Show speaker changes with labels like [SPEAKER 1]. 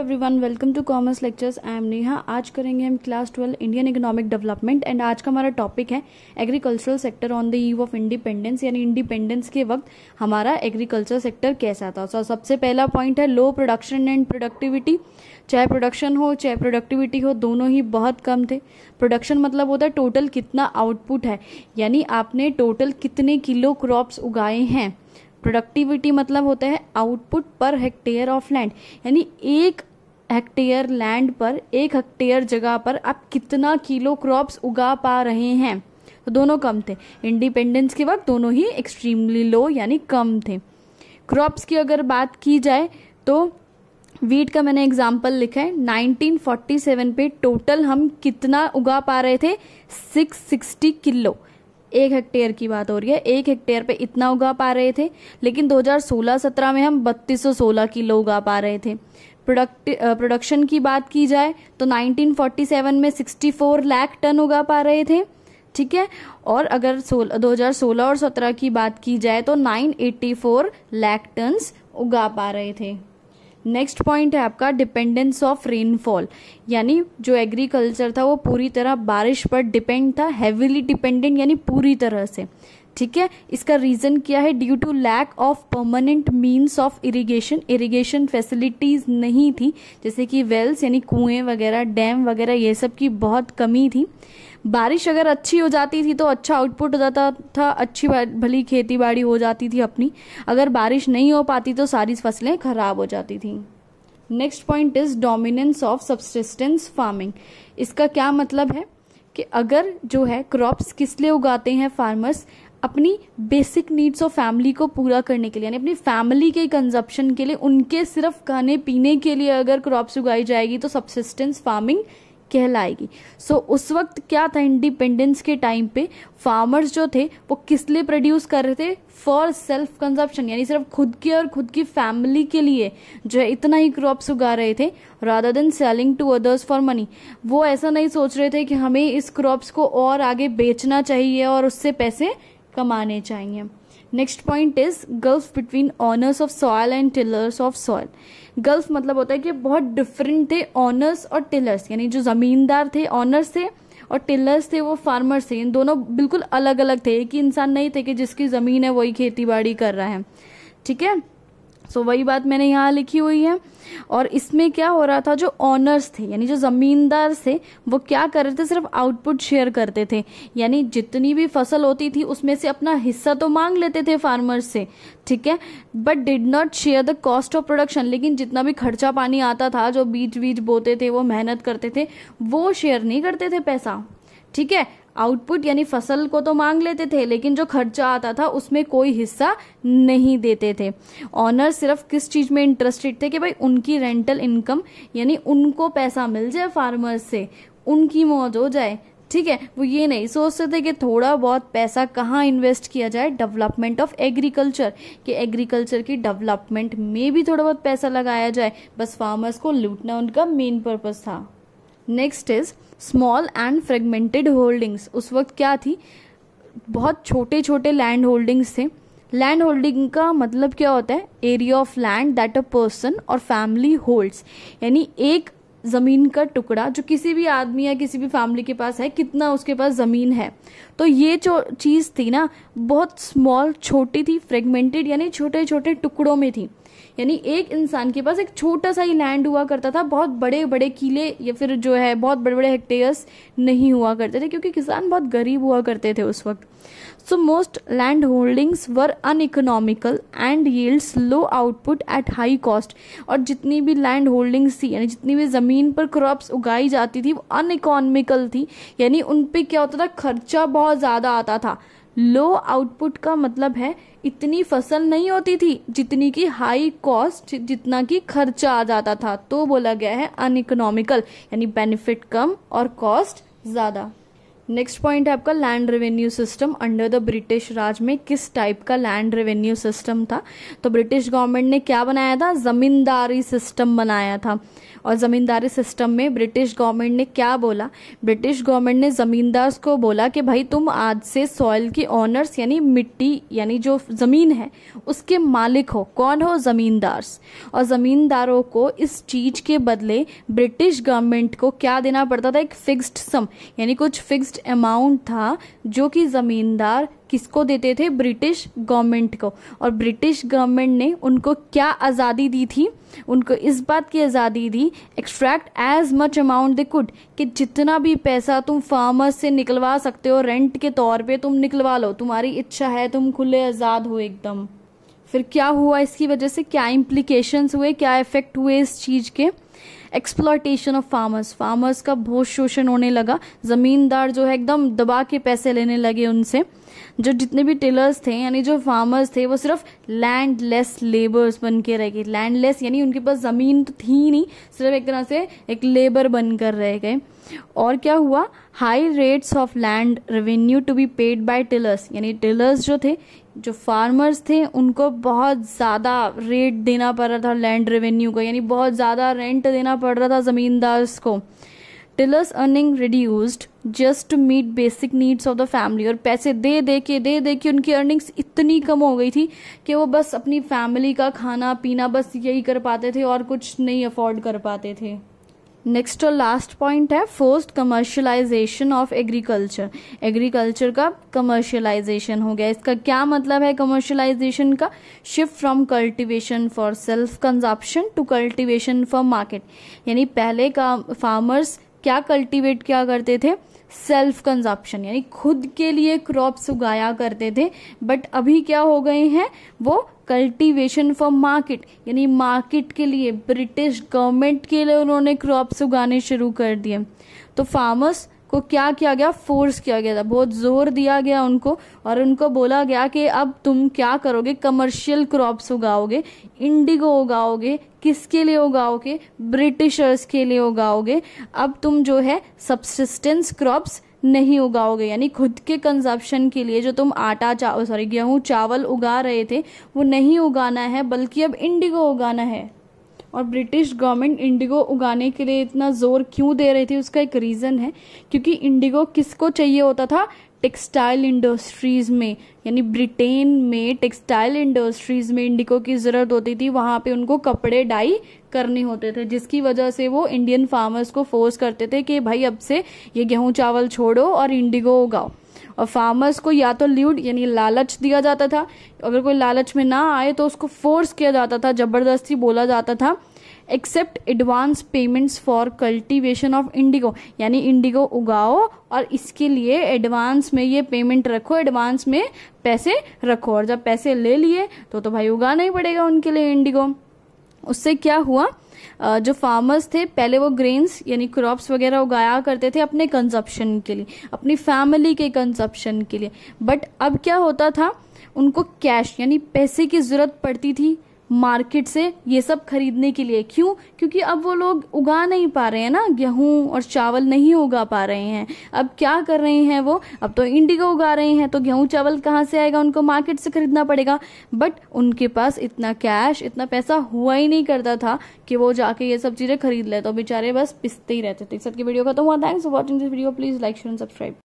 [SPEAKER 1] Everyone, welcome to commerce lectures. I am Neha. आज करेंगे हम class 12 Indian economic development and आज का हमारा टॉपिक है agricultural sector on the eve of independence, यानी इंडिपेंडेंस के वक्त हमारा एग्रीकल्चर सेक्टर कैसा था। तो सबसे पहला पॉइंट है लो प्रोडक्शन एंड प्रोडक्टिविटी। चाहे प्रोडक्शन हो चाहे प्रोडक्टिविटी हो, दोनों ही बहुत कम थे। प्रोडक्शन मतलब होता है टोटल कितना आउटपुट है, यानी आपने टोटल कितने किलो क्रॉप्स उगाए हैं। प्रोडक्टिविटी मतलब होता है output per hectare of land, यानी एक हेक्टेयर लैंड पर, एक हेक्टेयर जगह पर आप कितना किलो क्रॉप्स उगा पा रहे हैं। तो दोनों कम थे। इंडिपेंडेंस के वक्त दोनों ही एक्सट्रीमली लो यानी कम थे। क्रॉप्स की अगर बात की जाए तो वीट का मैंने एग्जाम्पल लिखा है। 1947 पे टोटल हम कितना उगा पा रहे थे, 660 किलो। एक हेक्टेयर की बात हो रही है, एक हेक्टेयर पे इतना उगा पा रहे थे, लेकिन 2016-17 में हम 3216 किलो उगा पा रहे थे। प्रोडक्शन की बात की जाए तो 1947 में 64 लाख टन उगा पा रहे थे, ठीक है। और अगर 2016 और 17 की बात की जाए तो 984 लाख टन्स उगा पा रहे थे। नेक्स्ट पॉइंट है आपका डिपेंडेंस ऑफ रेनफॉल, यानी जो एग्रीकल्चर था वो पूरी तरह बारिश पर डिपेंड था, हेविली डिपेंडेंट यानी पूरी तरह से, ठीक है। इसका रीजन क्या है, due to lack of permanent means of irrigation. Irrigation facilities नहीं थी, जैसे कि वेल्स यानी कुएं वगैरह, डैम वगैरह, ये सब की बहुत कमी थी। बारिश अगर अच्छी हो जाती थी तो अच्छा आउटपुट हो जाता था, अच्छी भली खेती बाड़ी हो जाती थी अपनी। अगर बारिश नहीं हो पाती तो सारी फसलें खराब हो जाती थी। Next point is dominance of subsistence farming. इसका क्या मतलब है कि अगर जो है क्रॉप्स किस लिए उगाते हैं फार्मर्स, अपनी बेसिक नीड्स ऑफ फैमिली को पूरा करने के लिए, यानी अपनी फैमिली के कंजप्शन के लिए, उनके सिर्फ खाने पीने के लिए अगर क्रॉप्स उगाई जाएगी तो सब्सिस्टेंस फार्मिंग कहलाएगी। सो उस वक्त क्या था, इंडिपेंडेंस के टाइम पे फार्मर्स जो थे वो किस लिए प्रोड्यूस कर रहे थे, फॉर सेल्फ कंजप्शन, यानी सिर्फ खुद के और खुद की फैमिली के लिए जो है इतना ही क्रॉप्स उगा रहे थे, rather than selling to others for money. वो ऐसा नहीं सोच रहे थे कि हमें इस क्रॉप्स को और आगे बेचना चाहिए और उससे पैसे कमाने चाहिए। Next point is gulf between owners of soil and tillers of soil. Gulf मतलब होता है कि बहुत डिफरेंट थे ऑनर्स और टिलर्स, यानी जो जमींदार थे ऑनर्स थे और टिलर्स थे वो फार्मर्स थे। इन दोनों बिल्कुल अलग अलग थे, एक ही इंसान नहीं थे कि जिसकी जमीन है वही खेती बाड़ी कर रहा है, ठीक है। सो वही बात मैंने यहाँ लिखी हुई है। और इसमें क्या हो रहा था, जो ऑनर्स थे यानी जो जमींदार थे वो क्या कर रहे थे, सिर्फ आउटपुट शेयर करते थे, यानी जितनी भी फसल होती थी उसमें से अपना हिस्सा तो मांग लेते थे फार्मर्स से, ठीक है, but did not share the cost of production. लेकिन जितना भी खर्चा पानी आता था, जो बीज बोते थे, वो मेहनत करते थे, वो शेयर नहीं करते थे पैसा, ठीक है। आउटपुट यानी फसल को तो मांग लेते थे, लेकिन जो खर्चा आता था उसमें कोई हिस्सा नहीं देते थे। ऑनर सिर्फ किस चीज में इंटरेस्टेड थे कि भाई उनकी रेंटल इनकम, यानी उनको पैसा मिल जाए फार्मर्स से, उनकी मौज हो जाए, ठीक है। वो ये नहीं सोचते थे कि थोड़ा बहुत पैसा कहाँ इन्वेस्ट किया जाए, डेवलपमेंट ऑफ एग्रीकल्चर, कि एग्रीकल्चर की डेवलपमेंट में भी थोड़ा बहुत पैसा लगाया जाए, बस फार्मर्स को लूटना उनका मेन पर्पस था। Next is small and fragmented holdings. उस वक्त क्या थी, बहुत छोटे छोटे लैंड होल्डिंग्स थे। लैंड होल्डिंग का मतलब क्या होता है, area of land that a person और फैमिली होल्ड्स, यानी एक जमीन का टुकड़ा जो किसी भी आदमी या किसी भी फैमिली के पास है, कितना उसके पास जमीन है। तो ये जो चीज थी ना बहुत स्मॉल, छोटी थी, फ्रेगमेंटेड यानी छोटे छोटे टुकड़ों में थी, यानी एक इंसान के पास एक छोटा सा ही लैंड हुआ करता था, बहुत बड़े बड़े किले या फिर जो है बहुत बड़े बड़े हेक्टेयर्स नहीं हुआ करते थे, क्योंकि किसान बहुत गरीब हुआ करते थे उस वक्त। So most land holdings were uneconomical and yields low output at high cost. और जितनी भी लैंड होल्डिंग्स थी, यानी जितनी भी जमीन पर क्रॉप्स उगाई जाती थी, वो अनइकोनॉमिकल थी, यानी उन पे क्या होता था, खर्चा बहुत ज्यादा आता था। लो आउटपुट का मतलब है इतनी फसल नहीं होती थी जितनी की हाई कॉस्ट, जितना की खर्चा आ जाता था, तो बोला गया है अनइकोनॉमिकल, यानी बेनिफिट कम और कॉस्ट ज्यादा। नेक्स्ट पॉइंट है आपका land revenue system under the British Raj में किस टाइप का लैंड रेवेन्यू सिस्टम था। तो ब्रिटिश गवर्नमेंट ने क्या बनाया था, जमींदारी सिस्टम बनाया था। और जमींदारी सिस्टम में ब्रिटिश गवर्नमेंट ने क्या बोला, ब्रिटिश गवर्नमेंट ने जमींदार्स को बोला कि भाई तुम आज से सॉइल की ऑनर्स यानी मिट्टी यानी जो जमीन है उसके मालिक हो। कौन हो, जमींदार्स। और जमींदारों को इस चीज के बदले ब्रिटिश गवर्नमेंट को क्या देना पड़ता था, एक फिक्स्ड सम यानी कुछ फिक्स्ड अमाउंट था जो कि जमींदार किसको देते थे, ब्रिटिश गवर्नमेंट को। और ब्रिटिश गवर्नमेंट ने उनको क्या आज़ादी दी थी, उनको इस बात की आज़ादी दी, extract as much amount they could, कि जितना भी पैसा तुम फार्मर्स से निकलवा सकते हो रेंट के तौर पे तुम निकलवा लो, तुम्हारी इच्छा है, तुम खुले आज़ाद हो एकदम। फिर क्या हुआ इसकी वजह से, क्या इम्प्लीकेशंस हुए, क्या इफेक्ट हुए इस चीज के, एक्सप्लॉयटेशन ऑफ फार्मर्स, फार्मर्स का बहुत शोषण होने लगा। जमींदार जो है एकदम दबा के पैसे लेने लगे उनसे। जो जितने भी टिलर्स थे यानी जो फार्मर्स थे वो सिर्फ लैंडलेस लेबर्स बन के रह गए। लैंडलेस यानी उनके पास जमीन तो थी नहीं, सिर्फ एक तरह से एक लेबर बनकर रह गए। और क्या हुआ, high rates of land revenue to be paid by tillers, यानी टिलर्स जो थे, जो फार्मर्स थे, उनको बहुत ज़्यादा रेट देना पड़ रहा था लैंड रेवेन्यू का, यानी बहुत ज़्यादा रेंट देना पड़ रहा था जमींदार्स को। Tillers earning reduced just to meet basic needs of the family, और पैसे दे दे के उनकी अर्निंग्स इतनी कम हो गई थी कि वो बस अपनी फैमिली का खाना पीना बस यही कर पाते थे और कुछ नहीं अफोर्ड कर पाते थे। नेक्स्ट और लास्ट पॉइंट है forced commercialisation of agriculture. Agriculture का कमर्शियलाइजेशन हो गया। इसका क्या मतलब है कमर्शियलाइजेशन का, shift from cultivation for self consumption to cultivation for market. यानी पहले का फार्मर्स क्या कल्टीवेट क्या करते थे, सेल्फ कंजप्शन यानी खुद के लिए क्रॉप्स उगाया करते थे, बट अभी क्या हो गए हैं वो कल्टीवेशन फॉर मार्केट, यानी मार्केट के लिए, ब्रिटिश गवर्नमेंट के लिए उन्होंने क्रॉप्स उगाने शुरू कर दिए। तो फार्मर्स को क्या किया गया, फोर्स किया गया था, बहुत जोर दिया गया उनको, और उनको बोला गया कि अब तुम क्या करोगे, कमर्शियल क्रॉप्स उगाओगे, इंडिगो उगाओगे। किसके लिए उगाओगे, ब्रिटिशर्स के लिए उगाओगे। अब तुम जो है सब्सिस्टेंस क्रॉप्स नहीं उगाओगे, यानी खुद के कंजप्शन के लिए जो तुम गेहूं चावल उगा रहे थे वो नहीं उगाना है, बल्कि अब इंडिगो उगाना है। और ब्रिटिश गवर्नमेंट इंडिगो उगाने के लिए इतना जोर क्यों दे रही थी, उसका एक रीजन है, क्योंकि इंडिगो किसको चाहिए होता था, टेक्सटाइल इंडस्ट्रीज में, यानी ब्रिटेन में टेक्सटाइल इंडस्ट्रीज में इंडिगो की जरूरत होती थी। वहां पे उनको कपड़े डाई करने होते थे, जिसकी वजह से वो इंडियन फार्मर्स को फोर्स करते थे कि भाई अब से ये गेहूं चावल छोड़ो और इंडिगो उगाओ। और फार्मर्स को या तो ल्यूड यानी लालच दिया जाता था, अगर कोई लालच में ना आए तो उसको फोर्स किया जाता था, जबरदस्ती बोला जाता था, accept advance payments for cultivation of indigo, यानी इंडिगो उगाओ और इसके लिए एडवांस में ये पेमेंट रखो, एडवांस में पैसे रखो। और जब पैसे ले लिए तो भाई उगाना ही पड़ेगा उनके लिए इंडिगो। उससे क्या हुआ, जो फार्मर्स थे पहले वो ग्रेन्स यानी क्रॉप्स वगैरह उगाया करते थे अपने कंजप्शन के लिए, अपनी फैमिली के कंजप्शन के लिए, बट अब क्या होता था, उनको कैश यानी पैसे की जरूरत पड़ती थी मार्केट से ये सब खरीदने के लिए। क्यों, क्योंकि अब वो लोग उगा नहीं पा रहे हैं ना, गेहूं और चावल नहीं उगा पा रहे हैं। अब क्या कर रहे हैं वो, अब तो इंडिगो उगा रहे हैं, तो गेहूं चावल कहाँ से आएगा, उनको मार्केट से खरीदना पड़ेगा। बट उनके पास इतना कैश, इतना पैसा हुआ ही नहीं करता था कि वो जाके ये सब चीजें खरीद ले, तो बेचारे बस पिसते ही रहते थे। इस सब की वीडियो खत्म हुआ। Thanks for watching this video, please like share and subscribe.